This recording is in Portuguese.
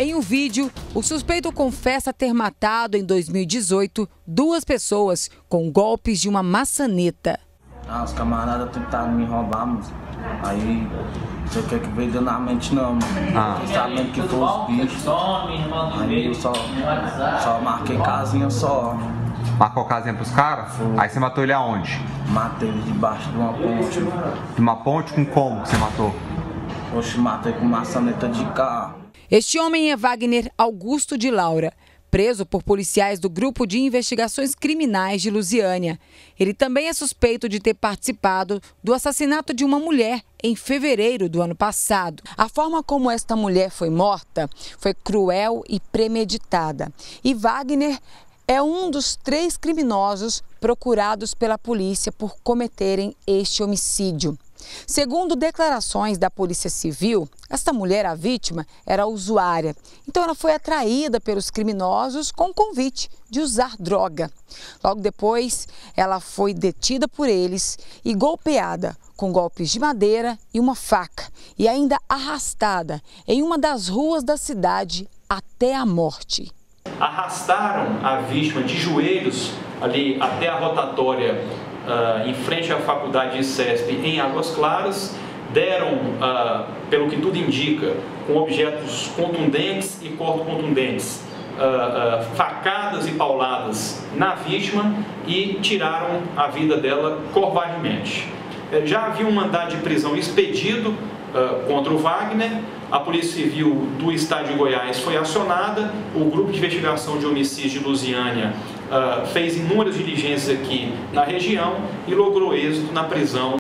Em um vídeo, o suspeito confessa ter matado em 2018 2 pessoas com golpes de uma maçaneta. Os camaradas tentaram me roubar, mas aí você quer que veio dando na mente não, mano. Sabendo que foi os bichos. Aí eu só marquei casinha só. Marcou casinha pros caras? Aí você matou ele aonde? Matei ele debaixo de uma ponte. De uma ponte com como que você matou? Oxe, matei com maçaneta de carro. Este homem é Wagner Augusto de Laura, preso por policiais do Grupo de Investigações Criminais de Lusiânia. Ele também é suspeito de ter participado do assassinato de uma mulher em fevereiro do ano passado. A forma como esta mulher foi morta foi cruel e premeditada. E Wagner é um dos 3 criminosos procurados pela polícia por cometerem este homicídio. Segundo declarações da Polícia Civil, esta mulher, a vítima, era usuária. Então ela foi atraída pelos criminosos com o convite de usar droga. Logo depois, ela foi detida por eles e golpeada com golpes de madeira e uma faca, e ainda arrastada em uma das ruas da cidade até a morte. Arrastaram a vítima de joelhos ali até a rotatória em frente à faculdade de CESP em Águas Claras, deram, pelo que tudo indica, com objetos contundentes e corto-contundentes, facadas e pauladas na vítima e tiraram a vida dela covardemente. Já havia um mandado de prisão expedido contra o Wagner. A Polícia Civil do Estado de Goiás foi acionada, o Grupo de Investigação de Homicídios de Lusiânia fez inúmeras diligências aqui na região e logrou êxito na prisão